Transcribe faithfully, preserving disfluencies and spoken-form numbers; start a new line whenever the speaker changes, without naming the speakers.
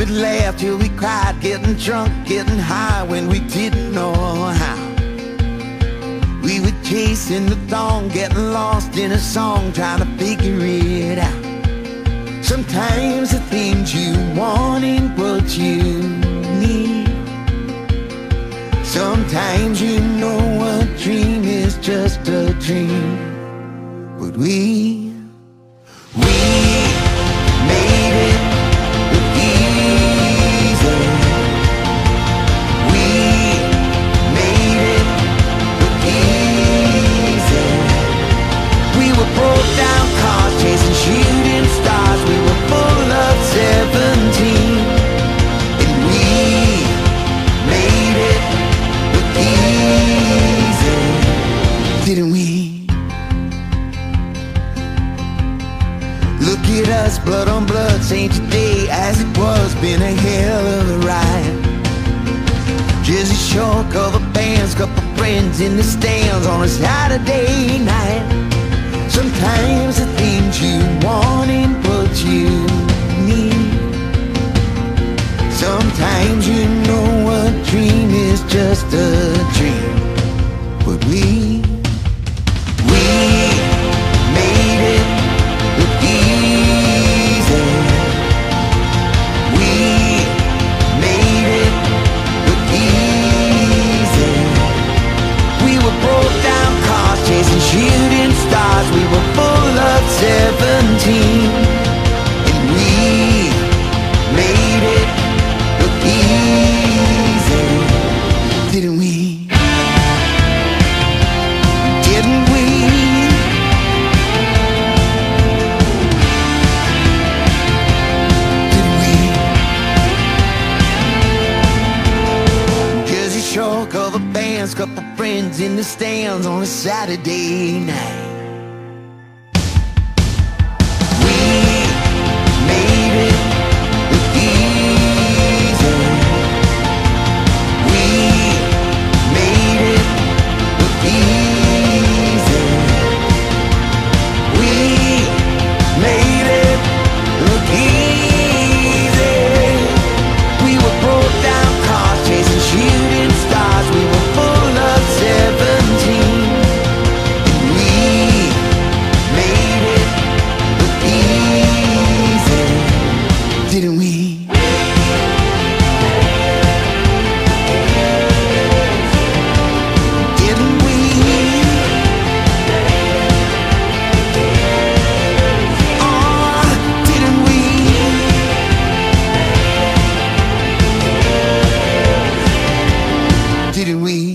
would laugh till we cried, getting drunk, getting high when we didn't know how. We were chasing the dawn, getting lost in a song, trying to figure it out. Sometimes the things you want ain't what you need. Sometimes you know a dream is just a dream. But we, we made it look easy. We made it look easy. We were broke down cars chasing shooting stars. We were full of seventeen. And we made it look easy, didn't we? Look at us, blood on blood, same today as it was. Been a hell of a ride. Jersey Shore cover bands, couple friends in the stands on a Saturday night. Sometimes the things you want ain't what you need. Sometimes you know a dream is just a dream. But we, we made it look easy. We made it look easy. We were broke down cars chasing shooting stars. We were full of seventeen. And we made it look easy, didn't we? Didn't we? Didn't we? Jersey Shore cover bands, couple friends in the stands on a Saturday night. Didn't we? Didn't we? Oh, didn't we? Didn't we?